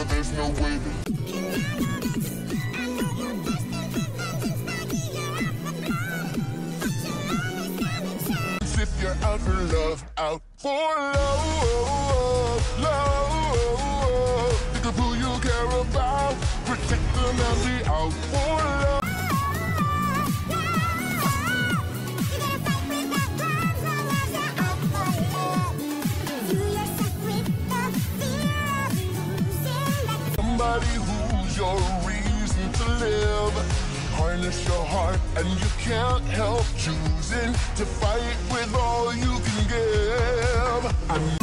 there's no way that if you're out for love, out for love, love. Think of who you care about, protect them and be out for love. Somebody who's your reason to live. Harness your heart and you can't help choosing to fight with all you can give.